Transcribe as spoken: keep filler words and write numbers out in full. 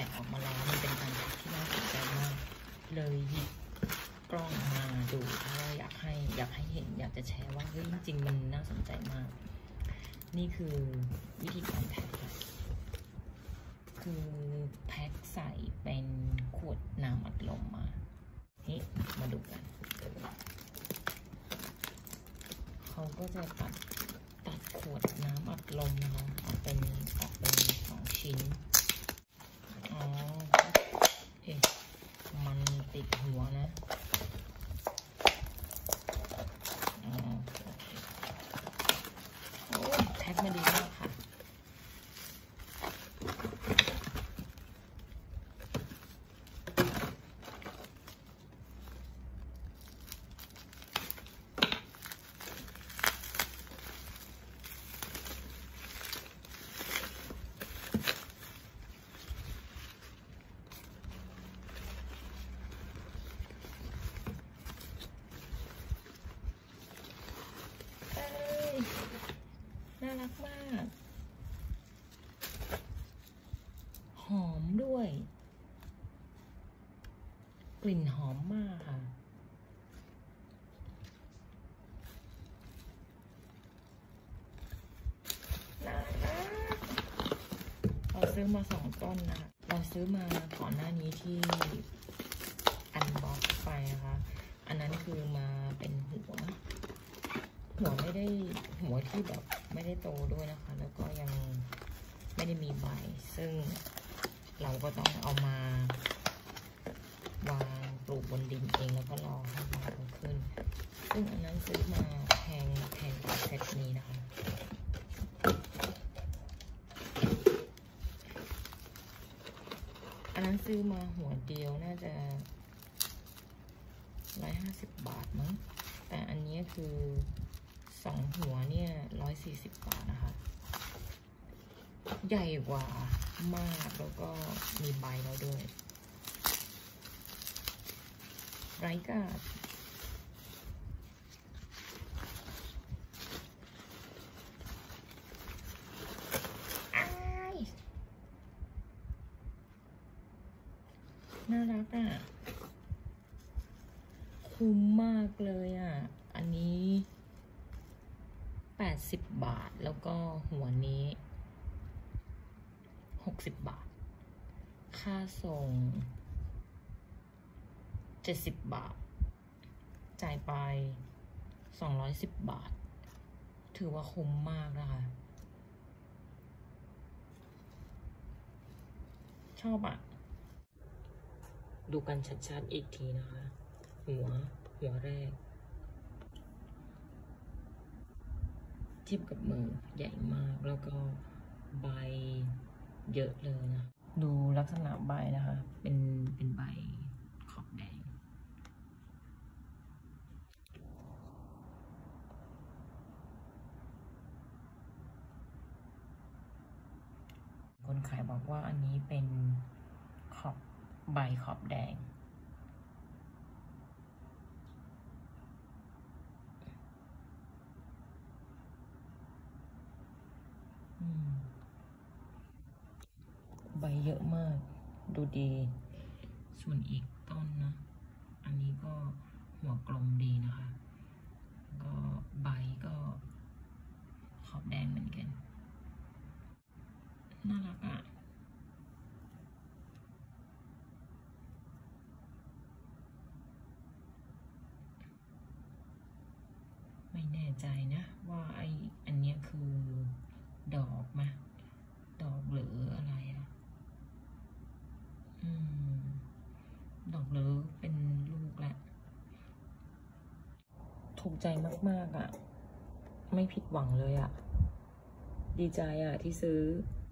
ะออกมาแล้วมันเป็นการแกะที่น่าสนใจมากเลยหยิบกล้องมาดูเพราะว่าอยากให้อยากให้เห็นอยากจะแชร์ว่าเฮ้ยจริงมันน่าสนใจมากนี่คือวิธีการแพ็คคือแพ็คใส่เป็นขวดน้ำอัดลมมานี่มาดูกันเขาก็จะตัดตัดขวดน้ำอัดลมนะคะออกเป็นออกเป็นสองชิ้นอ๋อเอ๊ะมันติดหัวนะอ๋อโอ้แพ็คมาดีมากค่ะน่ารักมากหอมด้วยกลิ่นหอมมากค่ะน่ารักเราซื้อมาสองต้นนะคะเราซื้อมาก่อนหน้านี้ที่อันบ็อกซ์ไปนะคะอันนั้นคือมาเป็นหัวหัวไม่ได้หัวที่แบบไม่ได้โตด้วยนะคะแล้วก็ยังไม่ได้มีใบซึ่งเราก็ต้องเอามาวางปลูกบนดินเองแล้วก็รอให้ใบโตขึ้นซึ่งอันนั้นซื้อมาแพงแพงกว่าเซตนี้นะคะอันนั้นซื้อมาหัวเดียวน่าจะร้อยห้าสิบบาทมั้งแต่อันนี้คือสองหัวเนี่ยร้อยสี่สิบบาทนะคะใหญ่กว่ามากแล้วก็มีใบแล้วด้วยไร้กาดน่ารักอ่ะคุ้มมากเลยอ่ะอันนี้แปดสิบบาทแล้วก็หัวนี้หกสิบบาทค่าส่งเจ็ดสิบบาทจ่ายไปสองร้อยสิบบาทถือว่าคุ้มมากนะคะชอบอ่ะดูกันชัดๆอีกทีนะคะหัวหัวแรกเทียบกับมือใหญ่มากแล้วก็ใบเยอะเลยนะดูลักษณะใบนะคะเป็นเป็นใบขอบแดงคนขายบอกว่าอันนี้เป็นขอบใบขอบแดงใบเยอะมากดูดีส่วนอีกต้นนะอันนี้ก็หัวกลมดีนะคะก็ใบก็ขอบแดงเหมือนกันน่ารักอ่ะไม่แน่ใจนะว่าไออันนี้คือดอกไหมดอกหรืออะไรอ่ะอืมดอกหรือเป็นลูกแหละถูกใจมากๆอ่ะไม่ผิดหวังเลยอ่ะดีใจอ่ะที่ซื้อ